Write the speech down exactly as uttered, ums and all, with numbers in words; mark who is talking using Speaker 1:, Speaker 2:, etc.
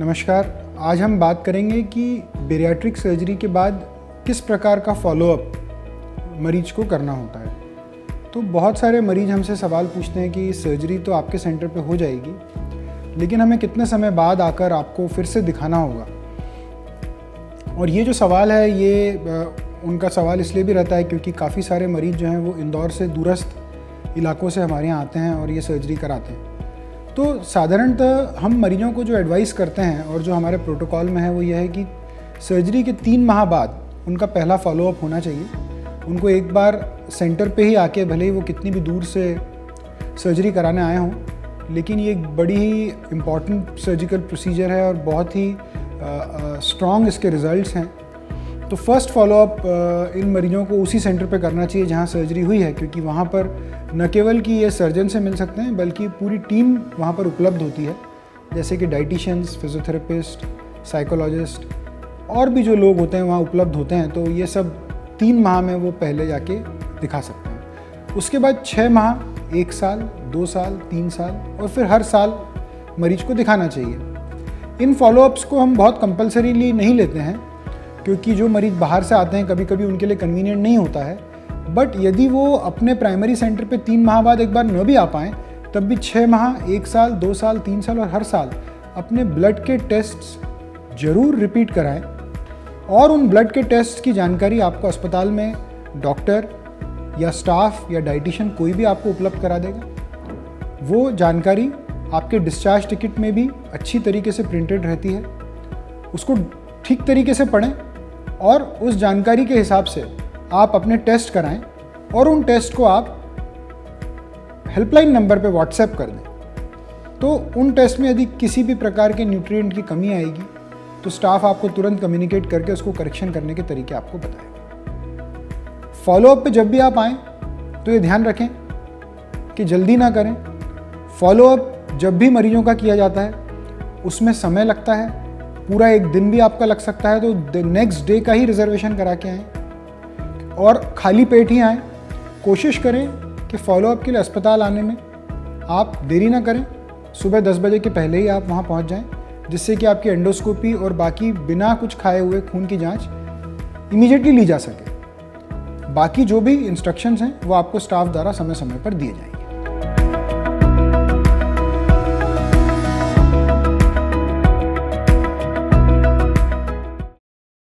Speaker 1: नमस्कार। आज हम बात करेंगे कि बेरियाट्रिक सर्जरी के बाद किस प्रकार का फॉलोअप मरीज को करना होता है। तो बहुत सारे मरीज हमसे सवाल पूछते हैं कि सर्जरी तो आपके सेंटर पे हो जाएगी, लेकिन हमें कितने समय बाद आकर आपको फिर से दिखाना होगा। और ये जो सवाल है ये उनका सवाल इसलिए भी रहता है क्योंकि काफ़ी सारे मरीज जो हैं वो इंदौर से दूरस्थ इलाकों से हमारे यहाँ आते हैं और ये सर्जरी कराते हैं। तो साधारणतः हम मरीजों को जो एडवाइस करते हैं और जो हमारे प्रोटोकॉल में है वो ये है कि सर्जरी के तीन माह बाद उनका पहला फॉलोअप होना चाहिए। उनको एक बार सेंटर पे ही आके, भले ही वो कितनी भी दूर से सर्जरी कराने आए हों, लेकिन ये एक बड़ी ही इम्पॉर्टेंट सर्जिकल प्रोसीजर है और बहुत ही स्ट्रॉन्ग इसके रिज़ल्ट्स हैं। तो फर्स्ट फॉलोअप इन मरीजों को उसी सेंटर पे करना चाहिए जहाँ सर्जरी हुई है, क्योंकि वहाँ पर न केवल कि ये सर्जन से मिल सकते हैं बल्कि पूरी टीम वहाँ पर उपलब्ध होती है, जैसे कि डाइटिशियंस, फिजियोथेरेपिस्ट, साइकोलॉजिस्ट और भी जो लोग होते हैं वहाँ उपलब्ध होते हैं। तो ये सब तीन माह में वो पहले जाके दिखा सकते हैं। उसके बाद छः माह, एक साल, दो साल, तीन साल और फिर हर साल मरीज को दिखाना चाहिए। इन फॉलोअप्स को हम बहुत कंपल्सरीली नहीं लेते हैं क्योंकि जो मरीज बाहर से आते हैं कभी कभी उनके लिए कन्वीनियंट नहीं होता है। बट यदि वो अपने प्राइमरी सेंटर पे तीन माह बाद एक बार न भी आ पाएँ, तब भी छः माह, एक साल, दो साल, तीन साल और हर साल अपने ब्लड के टेस्ट्स जरूर रिपीट कराएं। और उन ब्लड के टेस्ट की जानकारी आपको अस्पताल में डॉक्टर या स्टाफ या डाइटिशियन कोई भी आपको उपलब्ध करा देगा। वो जानकारी आपके डिस्चार्ज टिकट में भी अच्छी तरीके से प्रिंटेड रहती है। उसको ठीक तरीके से पढ़ें और उस जानकारी के हिसाब से आप अपने टेस्ट कराएं और उन टेस्ट को आप हेल्पलाइन नंबर पे व्हाट्सएप कर दें। तो उन टेस्ट में यदि किसी भी प्रकार के न्यूट्रिएंट की कमी आएगी तो स्टाफ आपको तुरंत कम्युनिकेट करके उसको करेक्शन करने के तरीके आपको बताएगा। फॉलोअप पे जब भी आप आएँ तो ये ध्यान रखें कि जल्दी ना करें। फॉलोअप जब भी मरीजों का किया जाता है उसमें समय लगता है, पूरा एक दिन भी आपका लग सकता है। तो नेक्स्ट डे का ही रिजर्वेशन करा के आएँ और खाली पेट ही आएँ। कोशिश करें कि फॉलोअप के लिए अस्पताल आने में आप देरी ना करें। सुबह दस बजे के पहले ही आप वहाँ पहुँच जाएं, जिससे कि आपकी एंडोस्कोपी और बाकी बिना कुछ खाए हुए खून की जांच इमीडिएटली ली जा सके। बाकी जो भी इंस्ट्रक्शंस हैं वो आपको स्टाफ द्वारा समय समय पर दिए जाएंगे।